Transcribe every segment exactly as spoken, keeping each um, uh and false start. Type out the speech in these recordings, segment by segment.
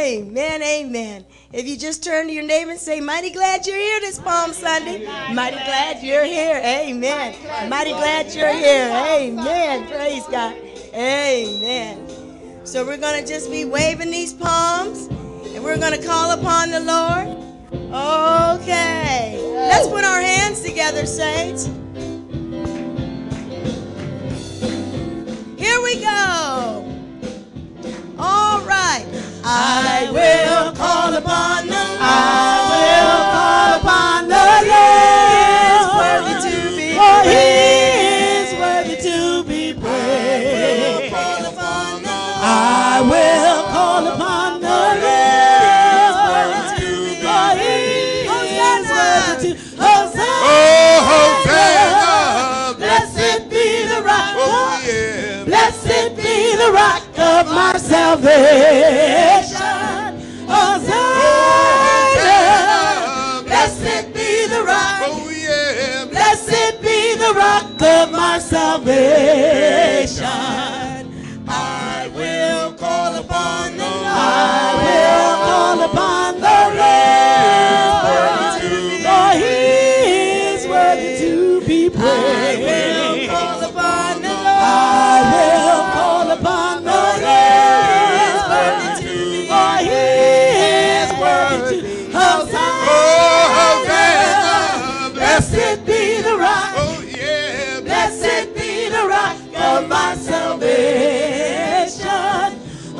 Amen, amen. If you just turn to your neighbor and say, mighty glad you're here this Palm Sunday. Mighty glad you're here. Amen. Mighty glad you're here. Amen. Praise God. Amen. So we're going to just be waving these palms, and we're going to call upon the Lord. Okay. Let's put our hands together, saints. Here we go. All right. I will call upon the Lord. I will call upon the Lord. He is worthy to be For praised. He is worthy to be praised. I will call upon the Lord. I will call upon the Lord. For He is worthy to. Hosanna. Oh, Hosanna. Blessed be the rock. Oh, yeah. Blessed be the rock of my salvation. Hosanna. Blessed be the rock. Oh, yeah. Blessed be the rock of my salvation. I will call upon the Lord. I will call upon the Lord. For He is worthy to be praised. I will call upon the Lord. I will call upon the Lord. For He is worthy to. Hosanna. Blessed be the rock. Oh, yeah. Blessed be the rock of my salvation.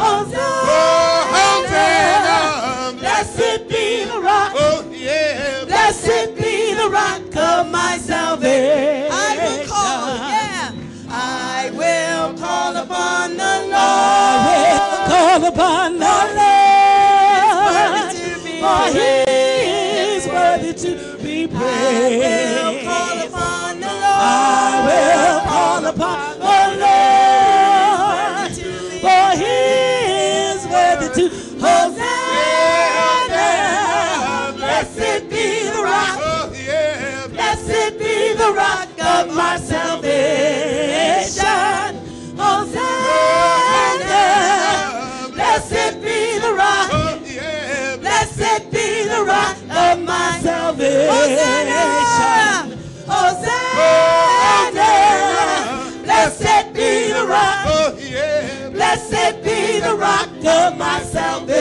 Hosanna. Blessed be the rock. Oh, yeah. Blessed be the rock of my salvation. I will call, yeah. I will call upon the Lord. I will call upon the Lord. For He is worthy to be praised. I will call upon the Lord. I will call upon the Lord. For He is worthy to. Hosanna. Blessed be the rock. Oh, yeah. Blessed be the rock of my salvation. Hosanna. Blessed be the rock. Oh, yeah. Blessed be the rock of my salvation. Hosanna. Blessed be the rock. Oh, yeah. Blessed be the rock of my salvation.